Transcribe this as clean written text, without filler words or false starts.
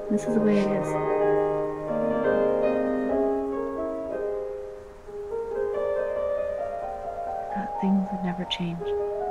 This is the way it is. I thought things would never change.